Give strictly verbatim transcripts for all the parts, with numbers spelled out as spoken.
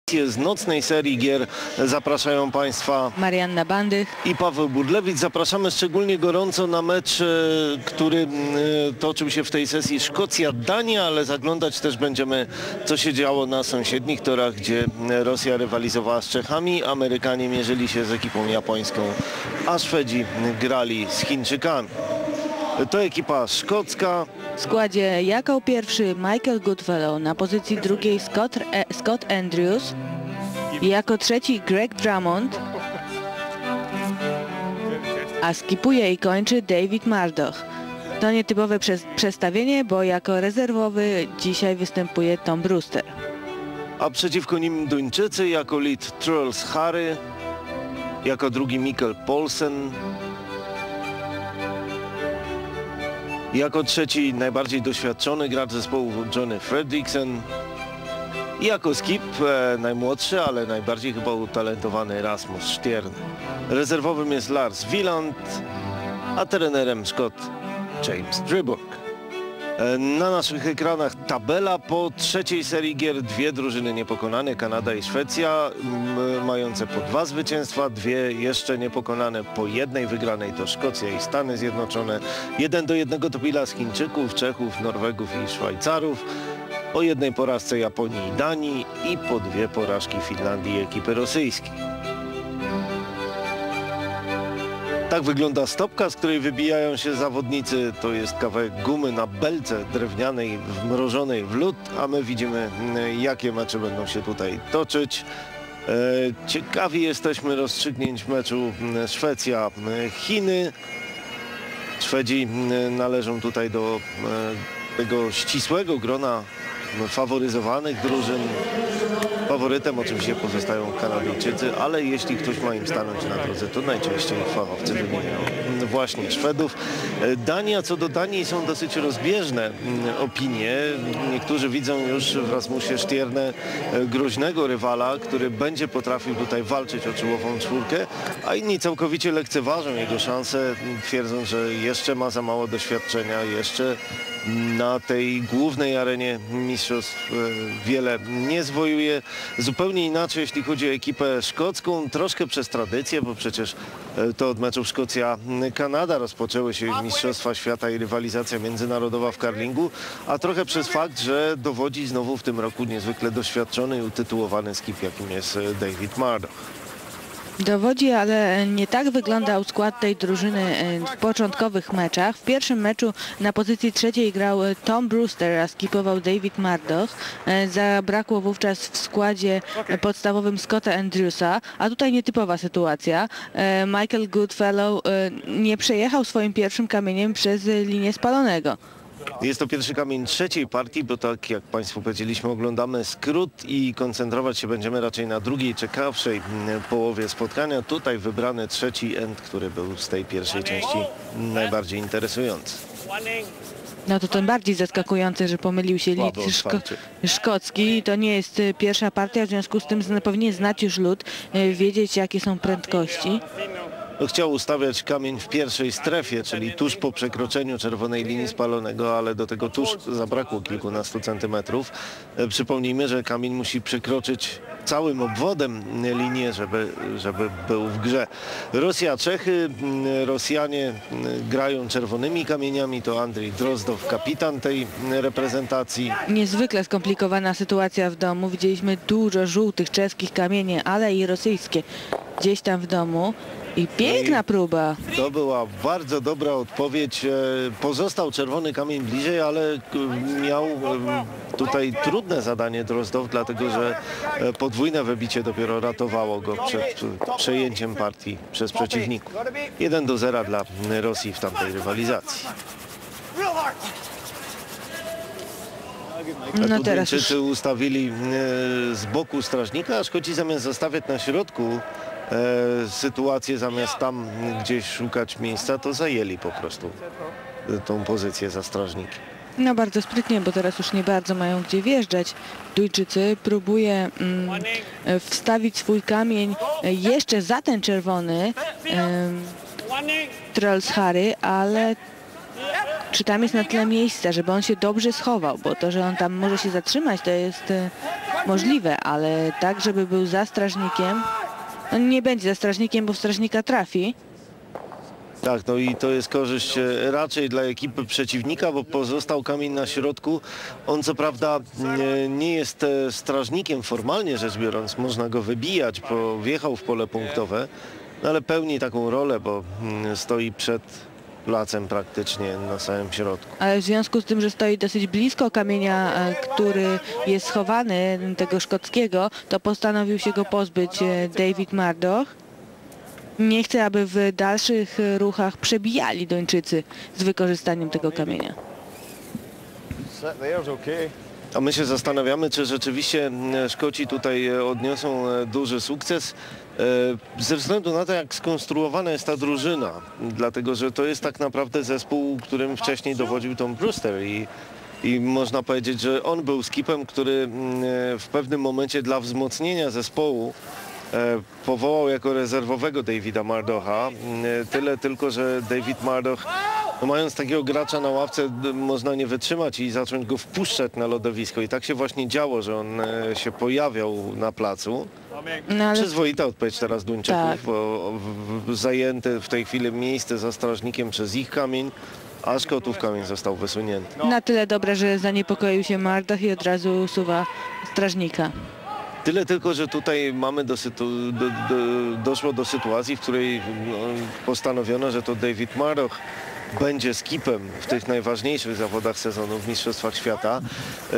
Z nocnej serii gier zapraszają Państwa Marianna Bandych i Paweł Burlewicz. Zapraszamy szczególnie gorąco na mecz, który toczył się w tej sesji Szkocja-Dania, ale zaglądać też będziemy, co się działo na sąsiednich torach, gdzie Rosja rywalizowała z Czechami, Amerykanie mierzyli się z ekipą japońską, a Szwedzi grali z Chińczykami. To ekipa szkocka. W składzie jako pierwszy Michael Goodfellow, na pozycji drugiej Scott, e, Scott Andrews, jako trzeci Greg Drummond, a skipuje i kończy David Murdoch. To nietypowe przez, przestawienie, bo jako rezerwowy dzisiaj występuje Tom Brewster. A przeciwko nim Duńczycy, jako lead Truls Harry, jako drugi Mikkel Poulsen, jako trzeci najbardziej doświadczony gracz zespołu Johnny Fredriksson i jako skip e, najmłodszy, ale najbardziej chyba utalentowany Rasmus Stjern. Rezerwowym jest Lars Wieland, a trenerem Scott James Dryburg. E, na naszych ekranach tabela po trzeciej serii gier. Dwie drużyny niepokonane, Kanada i Szwecja, m, mające po dwa zwycięstwa, dwie jeszcze niepokonane po jednej wygranej to Szkocja i Stany Zjednoczone. Jeden do jednego to bilans Chińczyków, Czechów, Norwegów i Szwajcarów. Po jednej porażce Japonii i Danii i po dwie porażki Finlandii i ekipy rosyjskiej. Tak wygląda stopka, z której wybijają się zawodnicy. To jest kawałek gumy na belce drewnianej, wmrożonej w lód, a my widzimy, jakie mecze będą się tutaj toczyć. Ciekawi jesteśmy rozstrzygnięć meczu Szwecja-Chiny. Szwedzi należą tutaj do tego ścisłego grona faworyzowanych drużyn. Faworytem oczywiście pozostają Kanadyjczycy, ale jeśli ktoś ma im stanąć na drodze, to najczęściej fachowcy wymieniają właśnie Szwedów. Dania, co do Danii są dosyć rozbieżne opinie. Niektórzy widzą już w Rasmusie Stjerne groźnego rywala, który będzie potrafił tutaj walczyć o czołową czwórkę, a inni całkowicie lekceważą jego szanse, twierdząc, że jeszcze ma za mało doświadczenia, jeszcze na tej głównej arenie mistrzostw wiele nie zwojuje. Zupełnie inaczej, jeśli chodzi o ekipę szkocką, troszkę przez tradycję, bo przecież to od meczów Szkocja-Kanada rozpoczęły się Mistrzostwa Świata i rywalizacja międzynarodowa w curlingu, a trochę przez fakt, że dowodzi znowu w tym roku niezwykle doświadczony i utytułowany skip, jakim jest David Murdoch. Dowodzi, ale nie tak wyglądał skład tej drużyny w początkowych meczach. W pierwszym meczu na pozycji trzeciej grał Tom Brewster, a skipował David Murdoch. Zabrakło wówczas w składzie podstawowym Scotta Andrewsa, a tutaj nietypowa sytuacja. Michael Goodfellow nie przejechał swoim pierwszym kamieniem przez linię spalonego. Jest to pierwszy kamień trzeciej partii, bo tak jak Państwu powiedzieliśmy, oglądamy skrót i koncentrować się będziemy raczej na drugiej, ciekawszej połowie spotkania. Tutaj wybrany trzeci end, który był z tej pierwszej części najbardziej interesujący. No to tym bardziej zaskakujące, że pomylił się lid szko szkocki. To nie jest pierwsza partia, w związku z tym powinien znać już lód, wiedzieć jakie są prędkości. Chciał ustawiać kamień w pierwszej strefie, czyli tuż po przekroczeniu czerwonej linii spalonego, ale do tego tuż zabrakło kilkunastu centymetrów. Przypomnijmy, że kamień musi przekroczyć całym obwodem linię, żeby, żeby był w grze. Rosja, Czechy. Rosjanie grają czerwonymi kamieniami. To Andrzej Drozdow, kapitan tej reprezentacji. Niezwykle skomplikowana sytuacja w domu. Widzieliśmy dużo żółtych czeskich kamieni, ale i rosyjskie gdzieś tam w domu. I piękna próba. To była bardzo dobra odpowiedź. Pozostał czerwony kamień bliżej, ale miał tutaj trudne zadanie Drozdow, dlatego że podwójne wybicie dopiero ratowało go przed przejęciem partii przez przeciwników. jeden do zera dla Rosji w tamtej rywalizacji. No teraz już ustawili z boku strażnika, a Szkoci zamiast zostawiać na środku E, sytuację, zamiast tam gdzieś szukać miejsca, to zajęli po prostu tą pozycję za strażnikiem. No bardzo sprytnie, bo teraz już nie bardzo mają gdzie wjeżdżać. Duńczycy próbuje mm, wstawić swój kamień jeszcze za ten czerwony um, Truls Harry, ale czy tam jest na tyle miejsca, żeby on się dobrze schował, bo to, że on tam może się zatrzymać, to jest e, możliwe, ale tak, żeby był za strażnikiem, on nie będzie za strażnikiem, bo w strażnika trafi. Tak, no i to jest korzyść e, raczej dla ekipy przeciwnika, bo pozostał kamień na środku. On co prawda nie, nie jest e, strażnikiem formalnie rzecz biorąc, można go wybijać, bo wjechał w pole punktowe, no ale pełni taką rolę, bo mm, stoi przed placem praktycznie na samym środku. Ale w związku z tym, że stoi dosyć blisko kamienia, e, który jest schowany, tego szkockiego, to postanowił się go pozbyć e, David Murdoch. Nie chce, aby w dalszych e, ruchach przebijali Duńczycy z wykorzystaniem tego kamienia. A my się zastanawiamy, czy rzeczywiście mm, Szkoci tutaj e, odniosą e, duży sukces e, ze względu na to, jak skonstruowana jest ta drużyna. Dlatego, że to jest tak naprawdę zespół, którym wcześniej dowodził Tom Brewster i, i można powiedzieć, że on był skipem, który mm, e, w pewnym momencie dla wzmocnienia zespołu e, powołał jako rezerwowego Davida Murdocha. E, tyle tylko, że David Murdoch, no mając takiego gracza na ławce, d- można nie wytrzymać i zacząć go wpuszczać na lodowisko. I tak się właśnie działo, że on e, się pojawiał na placu. No, ale Przyzwoita odpowiedź teraz Duńczyków, Tak. bo w, w, zajęte w tej chwili miejsce za strażnikiem przez ich kamień, a Szkotów kamień został wysunięty. na tyle dobre, że zaniepokoił się Murdoch i od razu usuwa strażnika. Tyle tylko, że tutaj mamy do sytu, do, do, doszło do sytuacji, w której no, postanowiono, że to David Murdoch będzie skipem w tych najważniejszych zawodach sezonu w Mistrzostwach Świata. E,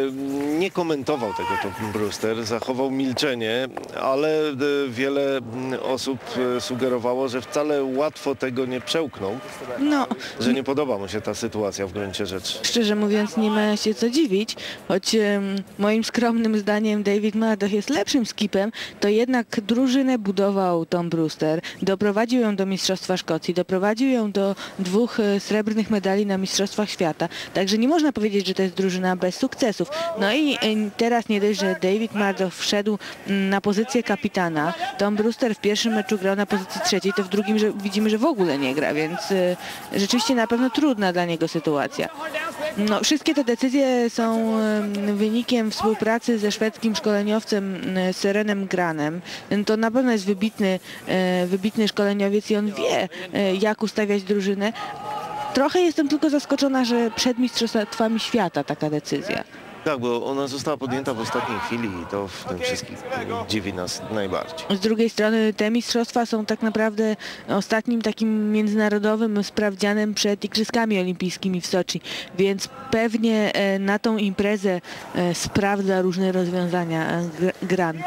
nie komentował tego Tom Brewster, zachował milczenie, ale e, wiele mm, osób e, sugerowało, że wcale łatwo tego nie przełknął, No, że nie podoba mu się ta sytuacja w gruncie rzeczy. szczerze mówiąc, nie ma się co dziwić, choć em, moim skromnym zdaniem David Murdoch jest lepszym skipem, to jednak drużynę budował Tom Brewster, doprowadził ją do Mistrzostwa Szkocji, doprowadził ją do dwóch e, srebrnych medali na Mistrzostwach Świata, także nie można powiedzieć, że to jest drużyna bez sukcesów. No i e, teraz nie dość, że David Murdoch wszedł mm, na pozycję kapitana, Tom Brewster w pierwszym meczu grał na pozycji trzeciej, to w drugim że widzimy, że w ogóle nie gra, więc e, rzeczywiście na pewno trudna dla niego sytuacja. No, wszystkie te decyzje są em, wynikiem współpracy ze szwedzkim szkoleniowcem m, Serenem Granem. To na pewno jest wybitny, e, wybitny szkoleniowiec i on wie, e, jak ustawiać drużynę. Trochę jestem tylko zaskoczona, że przed Mistrzostwami Świata taka decyzja. Tak, bo ona została podjęta w ostatniej chwili i to w tym wszystkim dziwi nas najbardziej. Z drugiej strony te mistrzostwa są tak naprawdę ostatnim takim międzynarodowym sprawdzianem przed Igrzyskami Olimpijskimi w Soczi, więc pewnie e, na tą imprezę e, sprawdza różne rozwiązania e, gr- Gran.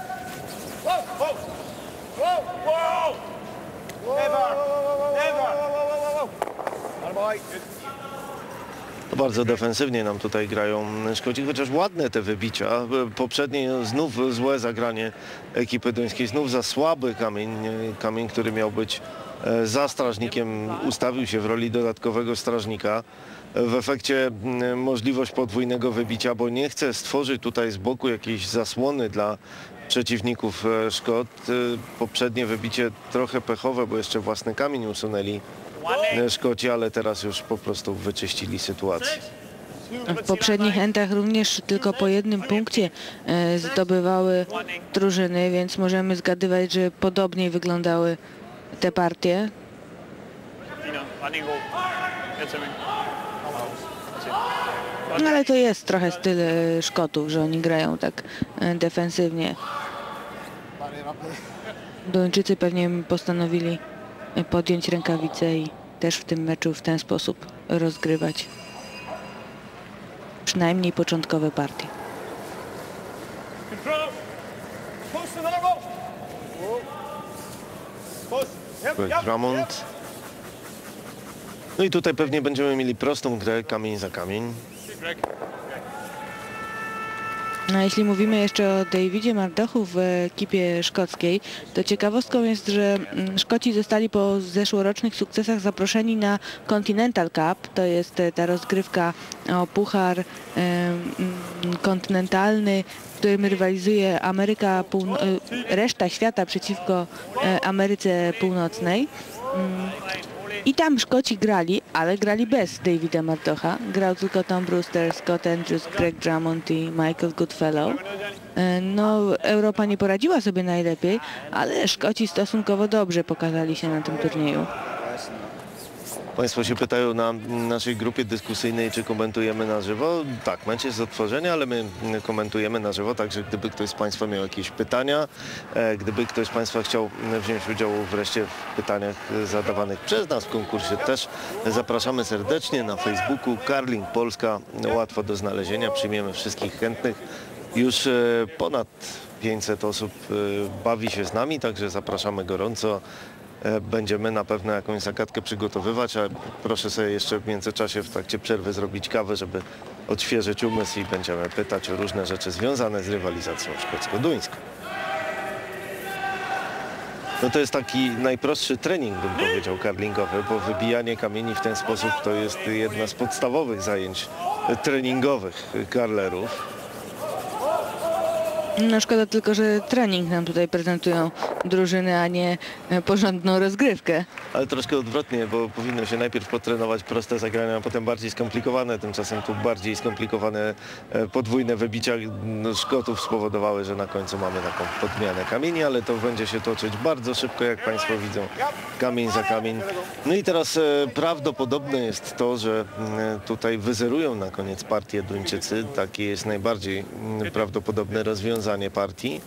Bardzo defensywnie nam tutaj grają Szkoci, chociaż ładne te wybicia. Poprzednie znów złe zagranie ekipy duńskiej, znów za słaby kamień, kamień, który miał być e, za strażnikiem, ustawił się w roli dodatkowego strażnika. W efekcie m, możliwość podwójnego wybicia, bo nie chce stworzyć tutaj z boku jakiejś zasłony dla przeciwników e, Szkot. E, Poprzednie wybicie trochę pechowe, bo jeszcze własny kamień usunęli e, Szkoci, ale teraz już po prostu wyczyścili sytuację. W poprzednich entach również tylko po jednym punkcie e, zdobywały drużyny, więc możemy zgadywać, że podobnie wyglądały te partie. No ale to jest trochę styl e, Szkotów, że oni grają tak e, defensywnie. Duńczycy pewnie postanowili e, podjąć rękawice i też w tym meczu w ten sposób rozgrywać. Przynajmniej początkowe partie. Drummond. No i tutaj pewnie będziemy mieli prostą grę, kamień za kamień. No, jeśli mówimy jeszcze o Davidzie Murdochu w ekipie szkockiej, to ciekawostką jest, że mm, Szkoci zostali po zeszłorocznych sukcesach zaproszeni na Continental Cup. To jest e, ta rozgrywka o puchar e, mm, kontynentalny, w którym rywalizuje Ameryka Półno- e, reszta świata przeciwko e, Ameryce Północnej. Mm. I tam Szkoci grali, ale grali bez Davida Mardocha. Grał tylko Tom Brewster, Scott Andrews, Greg Drummond i Michael Goodfellow. E, No, Europa nie poradziła sobie najlepiej, ale Szkoci stosunkowo dobrze pokazali się na tym turnieju. Państwo się pytają na naszej grupie dyskusyjnej, czy komentujemy na żywo. Tak, mecz jest z otworzenia, ale my komentujemy na żywo, także gdyby ktoś z Państwa miał jakieś pytania, e, gdyby ktoś z Państwa chciał wziąć udział wreszcie w pytaniach zadawanych przez nas w konkursie, też zapraszamy serdecznie na Facebooku Curling Polska, łatwo do znalezienia, przyjmiemy wszystkich chętnych. Już e, ponad pięćset osób e, bawi się z nami, także zapraszamy gorąco. Będziemy na pewno jakąś zagadkę przygotowywać, a proszę sobie jeszcze w międzyczasie w trakcie przerwy zrobić kawę, żeby odświeżyć umysł i będziemy pytać o różne rzeczy związane z rywalizacją szkocko-duńską. No to jest taki najprostszy trening, bym powiedział, curlingowy, bo wybijanie kamieni w ten sposób to jest jedna z podstawowych zajęć treningowych curlerów. No szkoda tylko, że trening nam tutaj prezentują drużyny, a nie e, porządną rozgrywkę. Ale troszkę odwrotnie, bo powinno się najpierw potrenować proste zagrania, a potem bardziej skomplikowane. Tymczasem tu bardziej skomplikowane e, podwójne wybicia no, Szkotów spowodowały, że na końcu mamy taką podmianę kamieni, ale to będzie się toczyć bardzo szybko, jak Państwo widzą, kamień za kamień. No i teraz e, prawdopodobne jest to, że e, tutaj wyzerują na koniec partię Duńczycy. Takie jest najbardziej m, prawdopodobne rozwiązanie partii.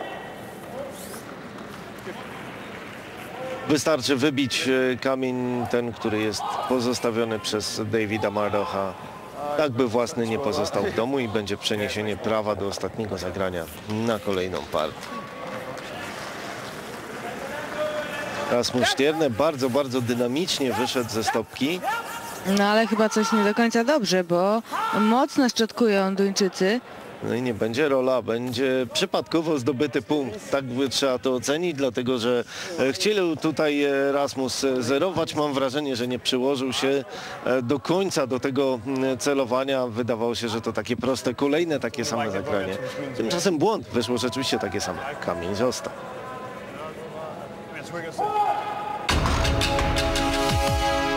Wystarczy wybić kamień, ten, który jest pozostawiony przez Davida Mardocha, tak by własny nie pozostał w domu i będzie przeniesienie prawa do ostatniego zagrania na kolejną partię. Rasmus Stierna bardzo, bardzo dynamicznie wyszedł ze stopki. No ale chyba coś nie do końca dobrze, bo mocno szczotkują Duńczycy. No i nie będzie rola, będzie przypadkowo zdobyty punkt. Tak by trzeba to ocenić, dlatego że e, chcieli tutaj e, Rasmus e, zerować. Mam wrażenie, że nie przyłożył się e, do końca do tego m, celowania. Wydawało się, że to takie proste, kolejne takie same zagranie. Tymczasem błąd. Wyszło rzeczywiście takie same. Kamień został.